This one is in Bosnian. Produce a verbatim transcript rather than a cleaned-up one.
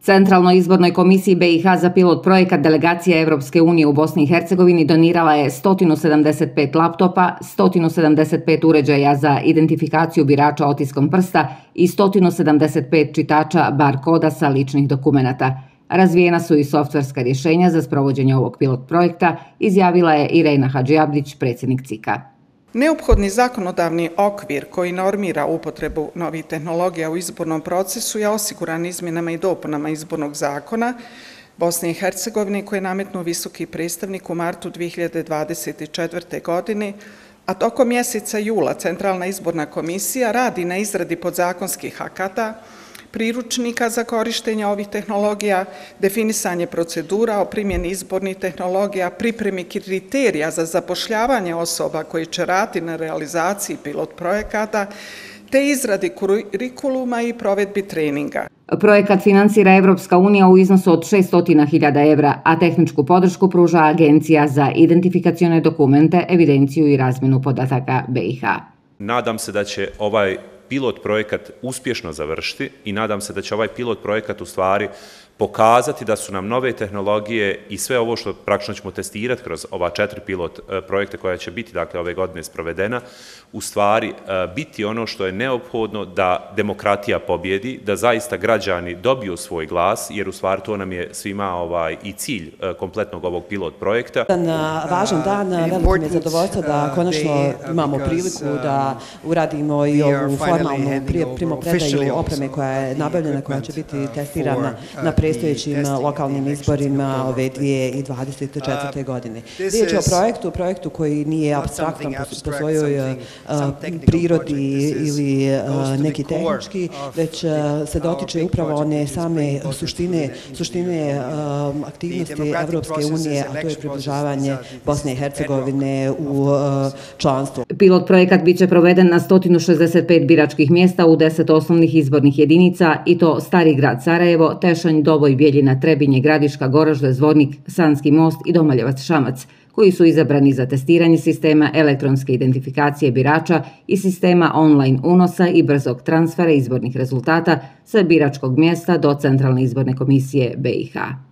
Centralnoj izbornoj komisiji B i H za pilot projekat delegacija Evropske unije u Bosni i Hercegovini donirala je sto sedamdeset pet laptopa, sto sedamdeset pet uređaja za identifikaciju birača otiskom prsta i sto sedamdeset pet čitača bar koda sa ličnih dokumenata. Razvijena su i softverska rješenja za sprovođenje ovog pilot projekta, izjavila je Irena Hadžiabdić, predsjednik C I K-a. Neophodni zakonodavni okvir koji normira upotrebu novih tehnologija u izbornom procesu je osiguran izmjenama i dopunama izbornog zakona Bosne i Hercegovine koje je nametnuo visoki predstavnik u martu dvije hiljade dvadeset četvrte. godine, a tokom mjeseca jula Centralna izborna komisija radi na izradi podzakonskih akata, priručnika za korištenje ovih tehnologija, definisanje procedura o primjeni izbornih tehnologija, pripremi kriterija za zapošljavanje osoba koji će raditi na realizaciji pilot projekata, te izradi kurikuluma i provedbi treninga. Projekat financira Evropska unija u iznosu od šesto hiljada evra, a tehničku podršku pruža Agencija za identifikacione dokumente, evidenciju i razmjenu podataka B i H. Nadam se da će ovaj pilot projekat uspješno završiti i nadam se da će ovaj pilot projekat u stvari pokazati da su nam nove tehnologije i sve ovo što praktično ćemo testirati kroz ova četiri pilot projekte koja će biti dakle ove godine sprovedena, u stvari biti ono što je neophodno da demokratija pobjedi, da zaista građani dobiju svoj glas, jer u stvari to nam je svima ovaj i cilj kompletnog ovog pilot projekta. Jedan važan dan, veliko mi je zadovoljstvo da konačno imamo priliku da uradimo i ovu formalnu primopredaju opreme koja je nabavljena, koja će biti testirana na predstojećim lokalnim izborima ove dvije hiljade dvadeset četvrte. godine. Riječ je o projektu, projektu koji nije apstraktan po svojoj prirodi ili neki tehnički, već se dotiče upravo one same suštine, suštine aktivnosti Evropske unije, a to je približavanje Bosne i Hercegovine u članstvo. Pilot projekat biće proveden na sto šezdeset pet biračkih mjesta u deset osnovnih izbornih jedinica, i to Stari grad Sarajevo, Tešanj, Doboj, Bjeljina, Trebinje, Gradiška, Goražde, Zvornik, Sanski most i Domoljevac Šamac, koji su izabrani za testiranje sistema elektronske identifikacije birača i sistema online unosa i brzog transfera izbornih rezultata sa biračkog mjesta do Centralne izborne komisije B i H.